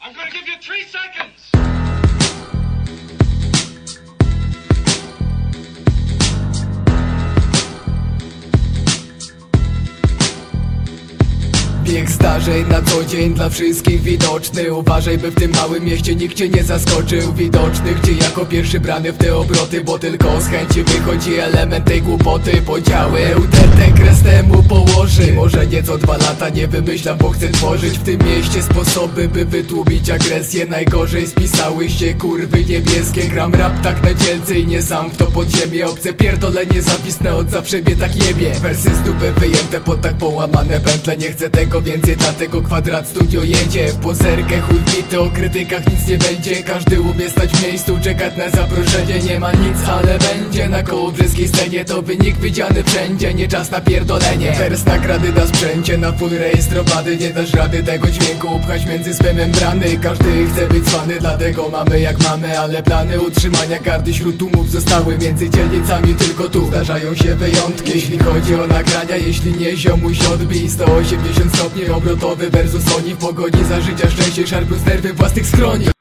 I'm gonna give you 3 seconds. Bieg starzej na co dzień dla wszystkich widoczny. Uważaj, by w tym małym mieście nikt cię nie zaskoczył. Widoczny, gdzie jako pierwszy brany w te obroty, bo tylko z chęci wychodzi element tej głupoty. Podziały uterte kres temu położy. Może nieco 2 lata nie wymyślam, bo chcę tworzyć w tym mieście sposoby, by wytłumić agresję. Najgorzej spisały się kurwy niebieskie. Gram rap tak na dzielce i nie sam w to podziemie. Obce pierdolenie zawisnę, od zawsze mnie tak jebie. Wersy z dupy wyjęte pod tak połamane pętle. Nie chcę tego więcej, dlatego Kwadrat Studio jedzie w pozerkę. Chuj bity, o krytykach nic nie będzie. Każdy umie stać w miejscu, czekać na zaproszenie. Nie ma nic, ale będzie na kołobrzeskiej scenie. To wynik widziany wszędzie, nie czas na pierdolenie. Wers nagrady na sprzęcie, na full rejestrowany. Nie dasz rady tego dźwięku upchać między swe membrany. Każdy chce być zwany, dlatego mamy jak mamy. Ale plany utrzymania gardy wśród tłumów zostały między dzielnicami tylko tu. Zdarzają się wyjątki, jeśli chodzi o nagrania. Jeśli nie, ziomuś odbij 180 stopni obrotowy versus oni w pogoni za życia szczęście szarpiąc nerwy własnych skroni.